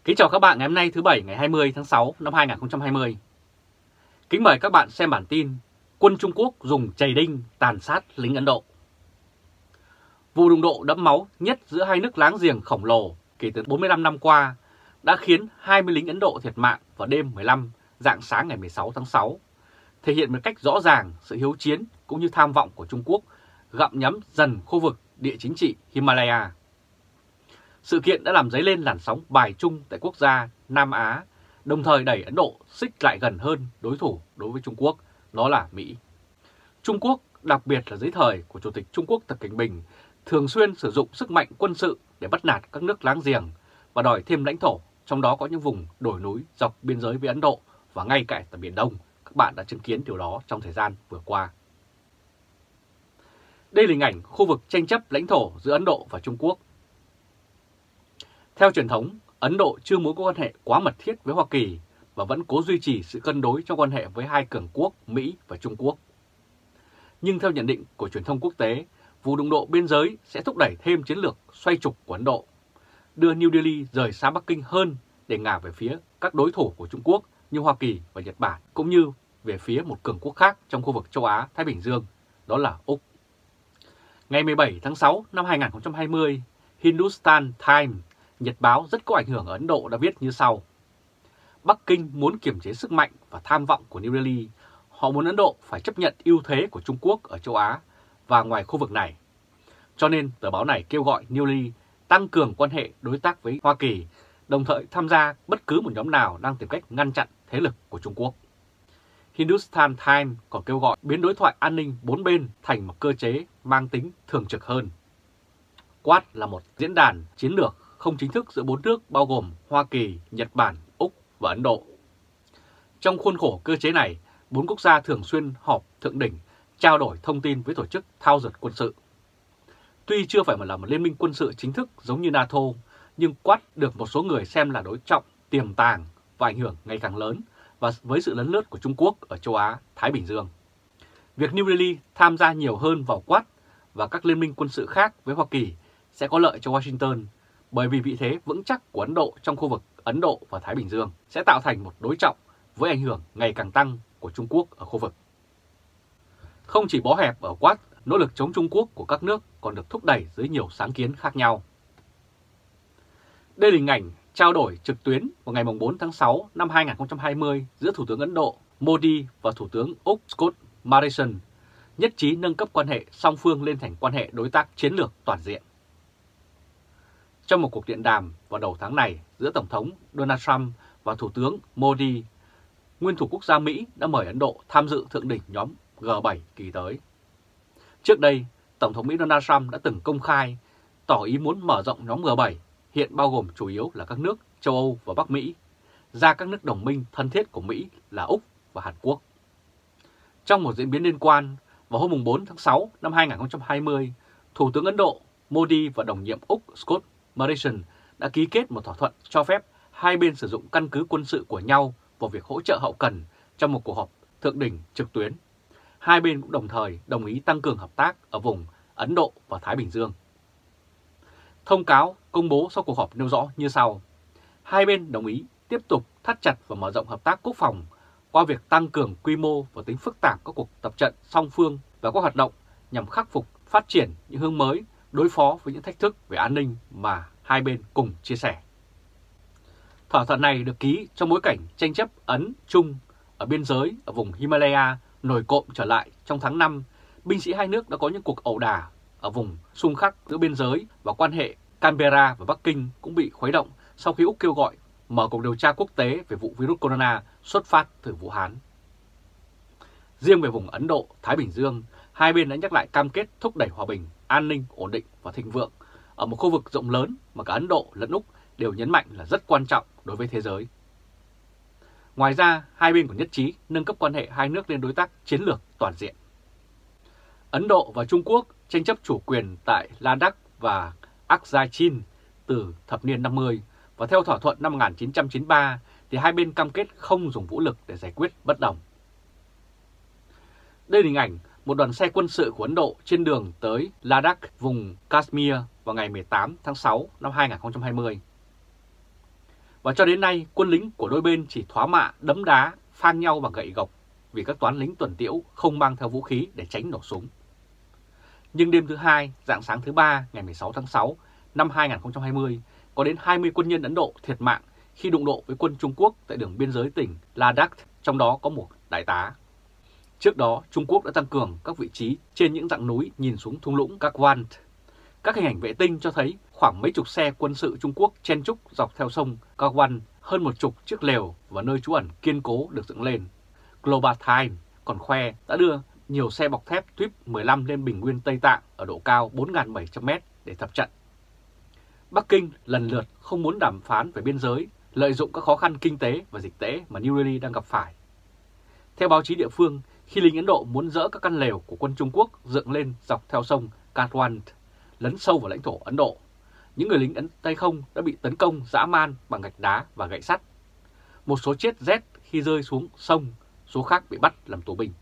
Kính chào các bạn ngày hôm nay thứ Bảy ngày 20 tháng 6 năm 2020. Kính mời các bạn xem bản tin Quân Trung Quốc dùng chày đinh tàn sát lính Ấn Độ. Vụ đụng độ đẫm máu nhất giữa hai nước láng giềng khổng lồ kể từ 45 năm qua đã khiến 20 lính Ấn Độ thiệt mạng vào đêm 15 rạng sáng ngày 16 tháng 6, thể hiện một cách rõ ràng sự hiếu chiến cũng như tham vọng của Trung Quốc gặm nhấm dần khu vực địa chính trị Himalaya. Sự kiện đã làm dấy lên làn sóng bài chung tại quốc gia Nam Á, đồng thời đẩy Ấn Độ xích lại gần hơn đối thủ đối với Trung Quốc, đó là Mỹ. Trung Quốc, đặc biệt là dưới thời của Chủ tịch Trung Quốc Tập Cận Bình, thường xuyên sử dụng sức mạnh quân sự để bắt nạt các nước láng giềng và đòi thêm lãnh thổ, trong đó có những vùng đồi núi dọc biên giới với Ấn Độ và ngay cả tại Biển Đông. Các bạn đã chứng kiến điều đó trong thời gian vừa qua. Đây là hình ảnh khu vực tranh chấp lãnh thổ giữa Ấn Độ và Trung Quốc. Theo truyền thống, Ấn Độ chưa muốn có quan hệ quá mật thiết với Hoa Kỳ và vẫn cố duy trì sự cân đối trong quan hệ với hai cường quốc Mỹ và Trung Quốc. Nhưng theo nhận định của truyền thông quốc tế, vụ đụng độ biên giới sẽ thúc đẩy thêm chiến lược xoay trục của Ấn Độ, đưa New Delhi rời xa Bắc Kinh hơn để ngả về phía các đối thủ của Trung Quốc như Hoa Kỳ và Nhật Bản, cũng như về phía một cường quốc khác trong khu vực châu Á-Thái Bình Dương, đó là Úc. Ngày 17 tháng 6 năm 2020, Hindustan Times, nhật báo rất có ảnh hưởng ở Ấn Độ đã viết như sau. Bắc Kinh muốn kiềm chế sức mạnh và tham vọng của New Delhi. Họ muốn Ấn Độ phải chấp nhận ưu thế của Trung Quốc ở châu Á và ngoài khu vực này. Cho nên tờ báo này kêu gọi New Delhi tăng cường quan hệ đối tác với Hoa Kỳ, đồng thời tham gia bất cứ một nhóm nào đang tìm cách ngăn chặn thế lực của Trung Quốc. Hindustan Times còn kêu gọi biến đối thoại an ninh bốn bên thành một cơ chế mang tính thường trực hơn. Quad là một diễn đàn chiến lược không chính thức giữa bốn nước bao gồm Hoa Kỳ, Nhật Bản, Úc và Ấn Độ. Trong khuôn khổ cơ chế này, bốn quốc gia thường xuyên họp thượng đỉnh, trao đổi thông tin với tổ chức thao dượt quân sự. Tuy chưa phải là một liên minh quân sự chính thức giống như NATO, nhưng Quad được một số người xem là đối trọng, tiềm tàng và ảnh hưởng ngày càng lớn và với sự lấn lướt của Trung Quốc ở châu Á, Thái Bình Dương. Việc New Delhi tham gia nhiều hơn vào Quad và các liên minh quân sự khác với Hoa Kỳ sẽ có lợi cho Washington, bởi vì vị thế vững chắc của Ấn Độ trong khu vực Ấn Độ và Thái Bình Dương sẽ tạo thành một đối trọng với ảnh hưởng ngày càng tăng của Trung Quốc ở khu vực. Không chỉ bó hẹp ở Quad, nỗ lực chống Trung Quốc của các nước còn được thúc đẩy dưới nhiều sáng kiến khác nhau. Đây là hình ảnh trao đổi trực tuyến vào ngày 4 tháng 6 năm 2020 giữa Thủ tướng Ấn Độ Modi và Thủ tướng Úc Scott Morrison, nhất trí nâng cấp quan hệ song phương lên thành quan hệ đối tác chiến lược toàn diện. Trong một cuộc điện đàm vào đầu tháng này giữa Tổng thống Donald Trump và Thủ tướng Modi, nguyên thủ quốc gia Mỹ đã mời Ấn Độ tham dự thượng đỉnh nhóm G7 kỳ tới. Trước đây, Tổng thống Mỹ Donald Trump đã từng công khai tỏ ý muốn mở rộng nhóm G7, hiện bao gồm chủ yếu là các nước châu Âu và Bắc Mỹ, ra các nước đồng minh thân thiết của Mỹ là Úc và Hàn Quốc. Trong một diễn biến liên quan, vào hôm 4 tháng 6 năm 2020, Thủ tướng Ấn Độ Modi và đồng nhiệm Úc Scott Morrison đã ký kết một thỏa thuận cho phép hai bên sử dụng căn cứ quân sự của nhau vào việc hỗ trợ hậu cần trong một cuộc họp thượng đỉnh trực tuyến. Hai bên cũng đồng thời đồng ý tăng cường hợp tác ở vùng Ấn Độ và Thái Bình Dương. Thông cáo công bố sau cuộc họp nêu rõ như sau. Hai bên đồng ý tiếp tục thắt chặt và mở rộng hợp tác quốc phòng qua việc tăng cường quy mô và tính phức tạp các cuộc tập trận song phương và các hoạt động nhằm khắc phục, phát triển những hướng mới, đối phó với những thách thức về an ninh mà hai bên cùng chia sẻ. Thỏa thuận này được ký trong bối cảnh tranh chấp Ấn-Trung ở biên giới ở vùng Himalaya nổi cộm trở lại trong tháng 5. Binh sĩ hai nước đã có những cuộc ẩu đả ở vùng xung khắc giữa biên giới và quan hệ Canberra và Bắc Kinh cũng bị khuấy động sau khi Úc kêu gọi mở cuộc điều tra quốc tế về vụ virus corona xuất phát từ Vũ Hán. Riêng về vùng Ấn Độ-Thái Bình Dương, hai bên đã nhắc lại cam kết thúc đẩy hòa bình, an ninh, ổn định và thịnh vượng ở một khu vực rộng lớn mà cả Ấn Độ lẫn Úc đều nhấn mạnh là rất quan trọng đối với thế giới. Ngoài ra, hai bên còn nhất trí nâng cấp quan hệ hai nước lên đối tác chiến lược toàn diện. Ấn Độ và Trung Quốc tranh chấp chủ quyền tại Ladakh và Azerbaijan từ thập niên 50 và theo thỏa thuận năm 1993 thì hai bên cam kết không dùng vũ lực để giải quyết bất đồng. Đây là hình ảnh một đoàn xe quân sự của Ấn Độ trên đường tới Ladakh, vùng Kashmir vào ngày 18 tháng 6 năm 2020. Và cho đến nay, quân lính của đôi bên chỉ thóa mạ, đấm đá, phang nhau bằng gậy gộc vì các toán lính tuần tiễu không mang theo vũ khí để tránh nổ súng. Nhưng đêm thứ Hai, rạng sáng thứ Ba ngày 16 tháng 6 năm 2020, có đến 20 quân nhân Ấn Độ thiệt mạng khi đụng độ với quân Trung Quốc tại đường biên giới tỉnh Ladakh, trong đó có một đại tá. Trước đó, Trung Quốc đã tăng cường các vị trí trên những dãy núi nhìn xuống thung lũng Kakwant. Các hình ảnh vệ tinh cho thấy khoảng mấy chục xe quân sự Trung Quốc chen chúc dọc theo sông Kakwant, hơn một chục chiếc lều và nơi trú ẩn kiên cố được dựng lên. Global Times còn khoe đã đưa nhiều xe bọc thép TUIP-15 lên bình nguyên Tây Tạng ở độ cao 4.700m để tập trận. Bắc Kinh lần lượt không muốn đàm phán về biên giới, lợi dụng các khó khăn kinh tế và dịch tễ mà New Delhi đang gặp phải. Theo báo chí địa phương, khi lính Ấn Độ muốn dỡ các căn lều của quân Trung Quốc dựng lên dọc theo sông Kakwant, lấn sâu vào lãnh thổ Ấn Độ, những người lính Tay không đã bị tấn công dã man bằng gạch đá và gậy sắt. Một số chết rét khi rơi xuống sông, số khác bị bắt làm tù binh.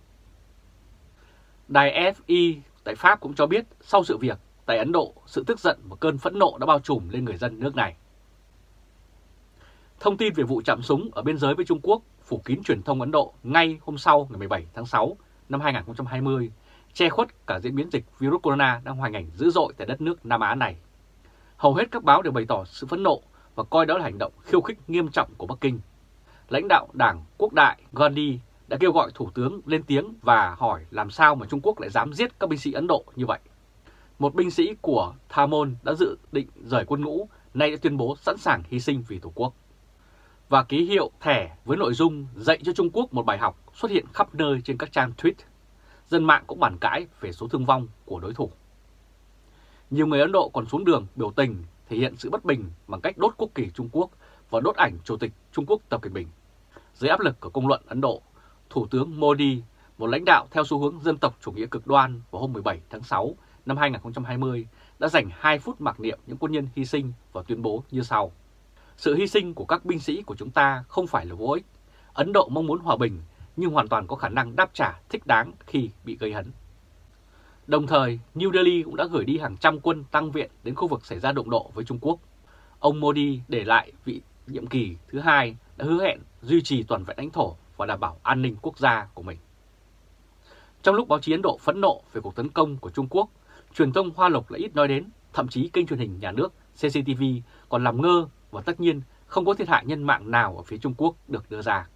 Đài FI tại Pháp cũng cho biết sau sự việc, tại Ấn Độ, sự tức giận và cơn phẫn nộ đã bao trùm lên người dân nước này. Thông tin về vụ chạm súng ở biên giới với Trung Quốc phủ kín truyền thông Ấn Độ ngay hôm sau ngày 17 tháng 6 năm 2020, che khuất cả diễn biến dịch virus corona đang hoành hành dữ dội tại đất nước Nam Á này. Hầu hết các báo đều bày tỏ sự phẫn nộ và coi đó là hành động khiêu khích nghiêm trọng của Bắc Kinh. Lãnh đạo Đảng Quốc đại Gandhi đã kêu gọi Thủ tướng lên tiếng và hỏi làm sao mà Trung Quốc lại dám giết các binh sĩ Ấn Độ như vậy. Một binh sĩ của Tha Môn đã dự định rời quân ngũ, nay đã tuyên bố sẵn sàng hy sinh vì Tổ quốc. Và ký hiệu thẻ với nội dung dạy cho Trung Quốc một bài học xuất hiện khắp nơi trên các trang tweet. Dân mạng cũng bàn cãi về số thương vong của đối thủ. Nhiều người Ấn Độ còn xuống đường biểu tình thể hiện sự bất bình bằng cách đốt quốc kỳ Trung Quốc và đốt ảnh Chủ tịch Trung Quốc Tập Cận Bình. Dưới áp lực của công luận Ấn Độ, Thủ tướng Modi, một lãnh đạo theo xu hướng dân tộc chủ nghĩa cực đoan, vào hôm 17 tháng 6 năm 2020 đã dành 2 phút mặc niệm những quân nhân hy sinh và tuyên bố như sau. Sự hy sinh của các binh sĩ của chúng ta không phải là vô ích. Ấn Độ mong muốn hòa bình nhưng hoàn toàn có khả năng đáp trả thích đáng khi bị gây hấn. Đồng thời, New Delhi cũng đã gửi đi hàng trăm quân tăng viện đến khu vực xảy ra đụng độ với Trung Quốc. Ông Modi để lại vị nhiệm kỳ thứ 2 đã hứa hẹn duy trì toàn vẹn lãnh thổ và đảm bảo an ninh quốc gia của mình. Trong lúc báo chí Ấn Độ phẫn nộ về cuộc tấn công của Trung Quốc, truyền thông Hoa Lục lại ít nói đến, thậm chí kênh truyền hình nhà nước CCTV còn làm ngơ và tất nhiên không có thiệt hại nhân mạng nào ở phía Trung Quốc được đưa ra.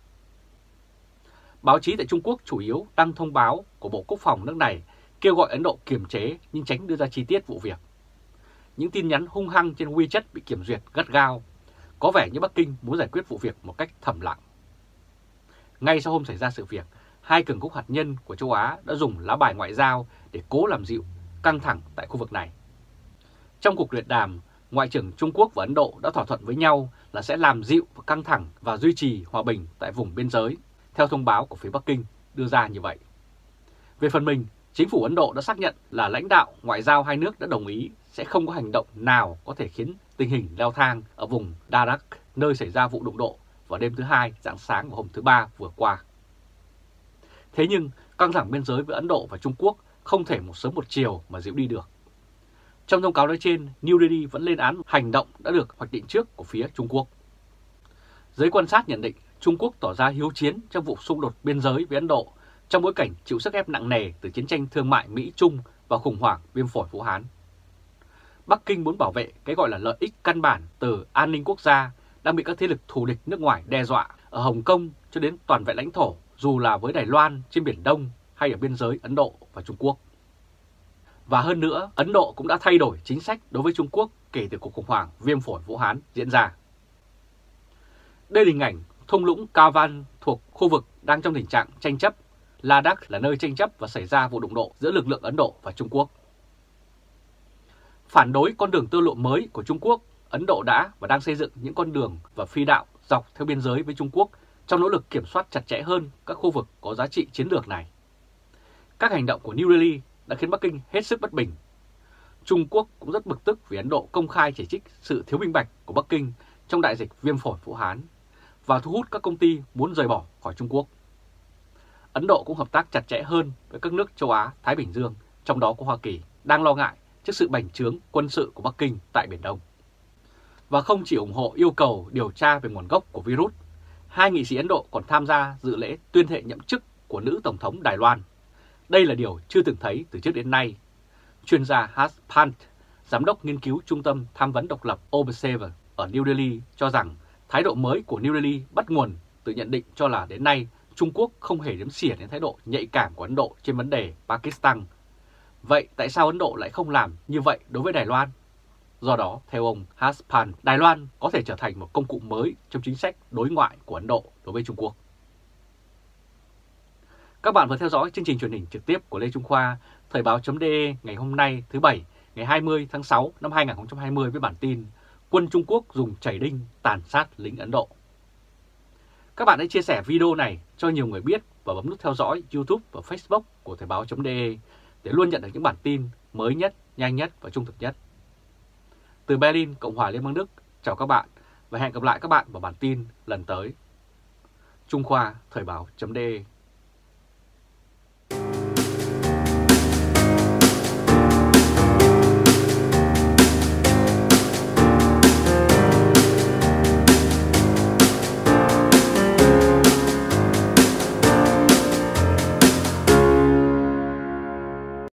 Báo chí tại Trung Quốc chủ yếu đăng thông báo của Bộ Quốc phòng nước này kêu gọi Ấn Độ kiềm chế nhưng tránh đưa ra chi tiết vụ việc. Những tin nhắn hung hăng trên WeChat bị kiểm duyệt gắt gao, có vẻ như Bắc Kinh muốn giải quyết vụ việc một cách thầm lặng. Ngay sau hôm xảy ra sự việc, hai cường quốc hạt nhân của châu Á đã dùng lá bài ngoại giao để cố làm dịu căng thẳng tại khu vực này. Trong cuộc điện đàm, Ngoại trưởng Trung Quốc và Ấn Độ đã thỏa thuận với nhau là sẽ làm dịu căng thẳng và duy trì hòa bình tại vùng biên giới, theo thông báo của phía Bắc Kinh đưa ra như vậy. Về phần mình, chính phủ Ấn Độ đã xác nhận là lãnh đạo ngoại giao hai nước đã đồng ý sẽ không có hành động nào có thể khiến tình hình leo thang ở vùng Ladakh, nơi xảy ra vụ đụng độ vào đêm thứ Hai, rạng sáng của hôm thứ Ba vừa qua. Thế nhưng, căng thẳng biên giới với Ấn Độ và Trung Quốc không thể một sớm một chiều mà dịu đi được. Trong thông cáo nói trên, New Delhi vẫn lên án hành động đã được hoạch định trước của phía Trung Quốc. Giới quan sát nhận định Trung Quốc tỏ ra hiếu chiến trong vụ xung đột biên giới với Ấn Độ trong bối cảnh chịu sức ép nặng nề từ chiến tranh thương mại Mỹ-Trung và khủng hoảng viêm phổi Vũ Hán. Bắc Kinh muốn bảo vệ cái gọi là lợi ích căn bản từ an ninh quốc gia đang bị các thế lực thù địch nước ngoài đe dọa ở Hồng Kông cho đến toàn vẹn lãnh thổ, dù là với Đài Loan trên Biển Đông hay ở biên giới Ấn Độ và Trung Quốc. Và hơn nữa, Ấn Độ cũng đã thay đổi chính sách đối với Trung Quốc kể từ cuộc khủng hoảng viêm phổi Vũ Hán diễn ra. Đây là hình ảnh thung lũng Kavan thuộc khu vực đang trong tình trạng tranh chấp. Ladakh là nơi tranh chấp và xảy ra vụ đụng độ giữa lực lượng Ấn Độ và Trung Quốc. Phản đối con đường tơ lụa mới của Trung Quốc, Ấn Độ đã và đang xây dựng những con đường và phi đạo dọc theo biên giới với Trung Quốc trong nỗ lực kiểm soát chặt chẽ hơn các khu vực có giá trị chiến lược này. Các hành động của New Delhi đã khiến Bắc Kinh hết sức bất bình. Trung Quốc cũng rất bực tức vì Ấn Độ công khai chỉ trích sự thiếu minh bạch của Bắc Kinh trong đại dịch viêm phổi Vũ Hán và thu hút các công ty muốn rời bỏ khỏi Trung Quốc. Ấn Độ cũng hợp tác chặt chẽ hơn với các nước châu Á, Thái Bình Dương, trong đó có Hoa Kỳ, đang lo ngại trước sự bành trướng quân sự của Bắc Kinh tại Biển Đông. Và không chỉ ủng hộ yêu cầu điều tra về nguồn gốc của virus, hai nghị sĩ Ấn Độ còn tham gia dự lễ tuyên thệ nhậm chức của nữ Tổng thống Đài Loan. Đây là điều chưa từng thấy từ trước đến nay. Chuyên gia Harsh Pant, giám đốc nghiên cứu Trung tâm Tham vấn độc lập Observer ở New Delhi cho rằng thái độ mới của New Delhi bắt nguồn từ nhận định cho là đến nay Trung Quốc không hề đếm xỉa đến thái độ nhạy cảm của Ấn Độ trên vấn đề Pakistan. Vậy tại sao Ấn Độ lại không làm như vậy đối với Đài Loan? Do đó, theo ông Haspan, Đài Loan có thể trở thành một công cụ mới trong chính sách đối ngoại của Ấn Độ đối với Trung Quốc. Các bạn vừa theo dõi chương trình truyền hình trực tiếp của Lê Trung Khoa, Thời báo.de ngày hôm nay thứ Bảy, ngày 20 tháng 6 năm 2020 với bản tin Quân Trung Quốc dùng chảy đinh tàn sát lính Ấn Độ. Các bạn hãy chia sẻ video này cho nhiều người biết và bấm nút theo dõi YouTube và Facebook của Thời báo.de để luôn nhận được những bản tin mới nhất, nhanh nhất và trung thực nhất. Từ Berlin, Cộng hòa Liên bang Đức, chào các bạn và hẹn gặp lại các bạn vào bản tin lần tới. Trung Khoa, Thời báo.de